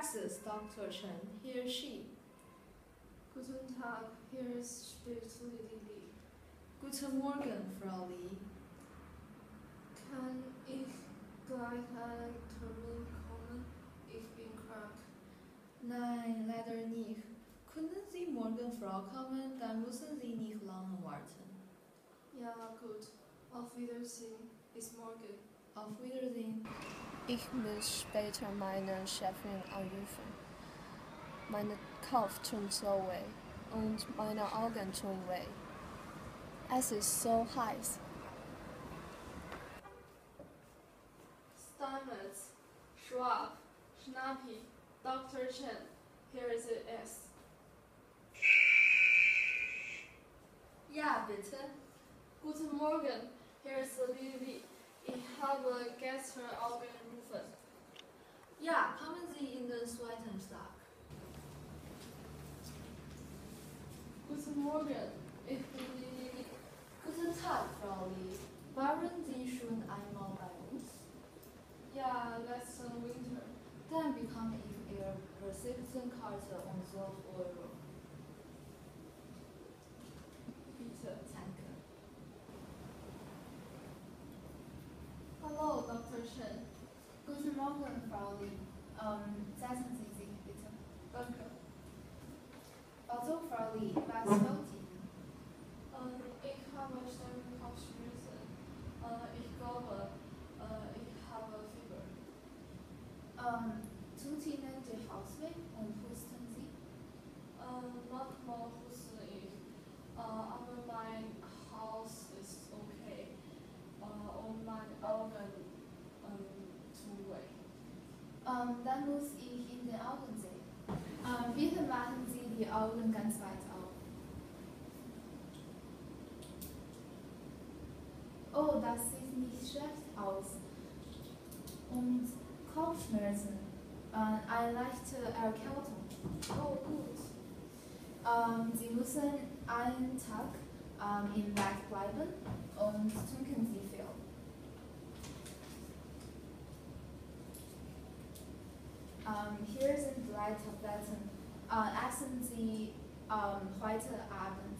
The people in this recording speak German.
praxis, Dr. Chen. He or she. Guten Tag, hier spricht Lily Lee. Guten Morgen, Frau Li. Kann ich gleich einen Termin kommen? Ich bin krank. Nein, leider nicht. Können Sie morgen vorkommen, dann müssen Sie nicht lange warten. Ja, gut. Auf Wiedersehen. Bis morgen. Auf Wiedersehen. Ich muss später meine Chefin anrufen. Meine Kopf tut so weh und meine Augen tun weh. Es ist so heiß. Stamets, Schwab, Schnappi, Dr. Chen. Here is it S. Ja, bitte. Guten Morgen, hier ist Lily Lee. Ich habe gestern angerufen. Ja, kommen Sie in den zweiten Stock. Guten Morgen, ich bin Lily Lee. Guten Tag, Frau Li. Waren Sie schon einmal bei uns? Ja, letzten Winter. Dann bekomme ich Ihre Rezeptenkarte um 12 Euro. Bitte. Danke. Hallo, Dr. Chen. Guten Morgen, Frau Li. Setzen Sie sich bitte. Danke. Also, Frau Li, was fällt Ihnen? Ich habe starke Kopfschmerzen. Ich glaube, ich habe Fieber. Tut Ihnen der Hals weh und husten Sie? Manchmal huste ich, aber mein Hals ist okay. Und meine Augen tun weh. Dann muss ich in die Augen sehen. Bitte machen Sie die Augen ganz weit auf. Oh, das sieht nicht schlecht aus. Und Kopfschmerzen, eine leichte Erkältung. Oh, gut. Sie müssen einen Tag im Bett bleiben und trinken Sie viel. Hier sind 3 Tabletten. Essen Sie heute Abend.